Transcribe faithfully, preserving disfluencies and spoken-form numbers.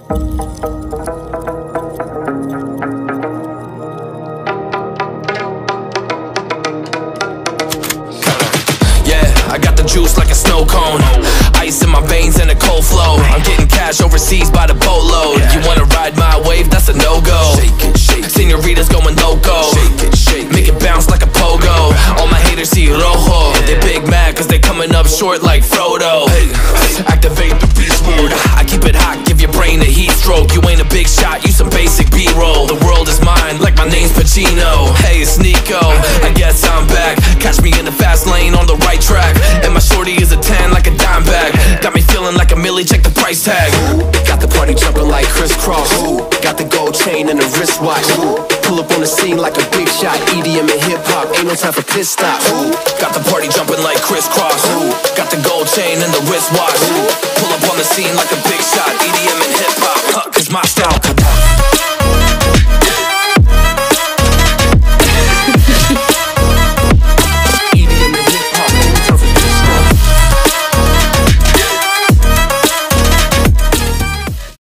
I got the juice like a snow cone, ice in my veins and a cold flow. I'm getting cash overseas by the boatload. You wanna ride my wave? That's a no-go. Senoritas going loco, make it bounce like a pogo. All my haters see rojo, they big mad cause they coming up short like Frodo. Activate the beast mode, I keep it hot, give your brain a heat stroke. You ain't a big shot, you some basic B-roll. The world is mine like my name's Pacino. Hey, it's Nico, I guess I'm back. Catch me in the fast lane on the right track, and my shorty is a ten like a dime bag. Got me feeling like a millie, check the price tag. Got the party jumping like crisscross. Got the gold chain and the wristwatch. Pull up on the scene like a big shot. E D M and hip hop, ain't no time for pit stops. Got the party jumping like crisscross. Got the gold chain and the wristwatch. Pull up on the scene like a big shot. E D M and hip hop, huh, cause my style.